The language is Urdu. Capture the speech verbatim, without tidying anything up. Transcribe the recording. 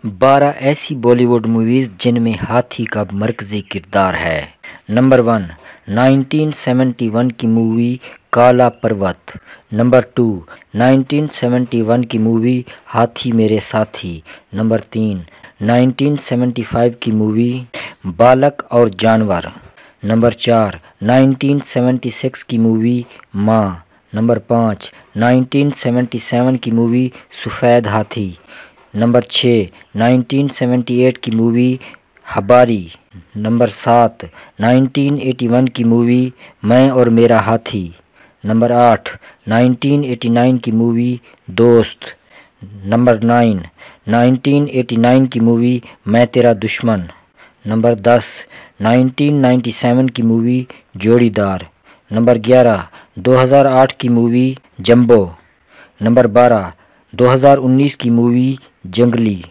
بارہ ایسی بالی ووڈ موویز جن میں ہاتھی کا مرکزی کردار ہے۔ Number one, nineteen seventy one کی movie Kala Parvat. Number two, nineteen seventy one کی مووی ہاتھی میرے ساتھی۔ نمبر تین، نائنٹین سیونٹی فائیو کی مووی بالک اور جانور۔ نمبر چار، نائنٹین سیونٹی سکس کی مووی ماں۔ نمبر پانچ، نائنٹین سیونٹی سیون کی مووی سفید ہاتھی۔ نمبر چھ، نائنٹین سیونٹی ایٹ کی مووی ہباری۔ نمبر سات، نائنٹین ایٹی ون کی مووی میں اور میرا ہاتھی۔ نمبر آٹھ، نائنٹین ایٹی نائن کی movie Dost. Number nine, nineteen eighty nine کی مووی میں تیرا دشمن۔ نمبر دس، نائنٹین نائنٹی سیون کی مووی جوڑی دار۔ نمبر گیارہ، دو ہزار آٹھ کی مووی جمبو۔ نمبر بارہ، دو ہزار انیس کی مووی جنگلی۔